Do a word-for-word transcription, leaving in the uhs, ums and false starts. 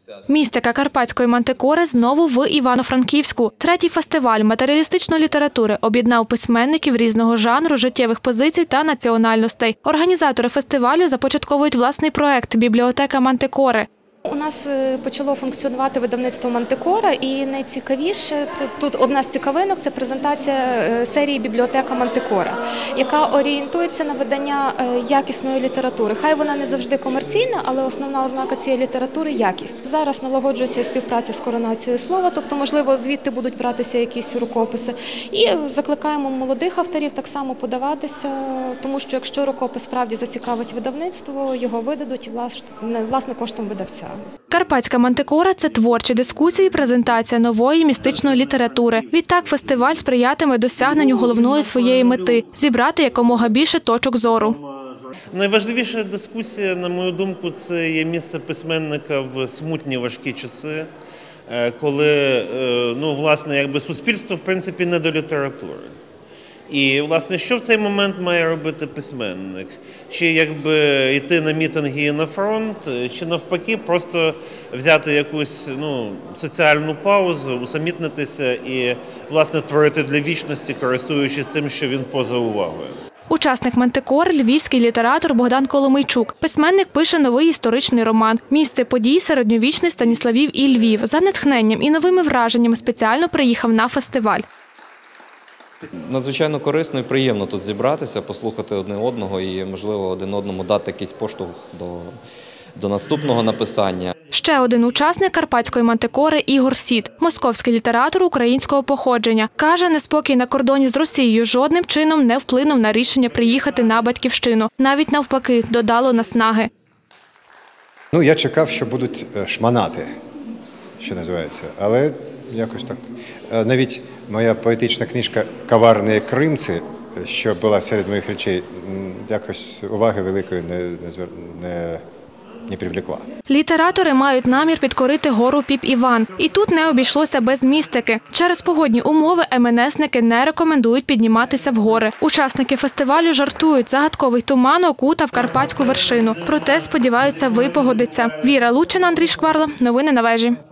Містика карпатської мантикори знову в Івано-Франківську. Третій фестиваль матеріалістичної літератури об'єднав письменників різного жанру, життєвих позицій та національностей. Організатори фестивалю започатковують власний проект «Бібліотека Мантикори». У нас почало функціонувати видавництво «Мантикора», і найцікавіше, тут, тут одна з цікавинок – це презентація серії «Бібліотека Мантикора», яка орієнтується на видання якісної літератури. Хай вона не завжди комерційна, але основна ознака цієї літератури – якість. Зараз налагоджується співпраця з Коронацією слова, тобто, можливо, звідти будуть братися якісь рукописи. І закликаємо молодих авторів так само подаватися, тому що якщо рукопис справді зацікавить видавництво, його видадуть, власне, коштом видавця. Карпатська мантикора – це творчі дискусії, презентація нової містичної літератури. Відтак фестиваль сприятиме досягненню головної своєї мети – зібрати якомога більше точок зору. Найважливіша дискусія, на мою думку, це є місце письменника в смутні важкі часи, коли, ну, власне, якби суспільство, в принципі, не до літератури. І, власне, що в цей момент має робити письменник? Чи якби йти на мітинги і на фронт, чи навпаки просто взяти якусь, ну, соціальну паузу, усамітнитися і, власне, творити для вічності, користуючись тим, що він поза увагою. Учасник «Мантикор» – львівський літератор Богдан Коломийчук. Письменник пише новий історичний роман. Місце подій – середньовічний Станіславів і Львів. За натхненням і новими враженнями спеціально приїхав на фестиваль. Надзвичайно корисно і приємно тут зібратися, послухати одне одного і, можливо, один одному дати якийсь поштовх до, до наступного написання. Ще один учасник карпатської мантикори – Ігор Сід. Московський літератор українського походження. Каже, неспокій на кордоні з Росією жодним чином не вплинув на рішення приїхати на батьківщину. Навіть навпаки, додало наснаги. Ну, я чекав, що будуть шманати, що називається, але якось так. Навіть моя поетична книжка «Коварні кримці», що була серед моїх речей, якось уваги великої не, не, не, не привлекла. Літератори мають намір підкорити гору Піп-Іван. І тут не обійшлося без містики. Через погодні умови ем ен есники не рекомендують підніматися в гори. Учасники фестивалю жартують, загадковий туман окутав карпатську вершину. Проте, сподіваються, випогодиться. Віра Лучина, Андрій Шкварла. Новини на вежі.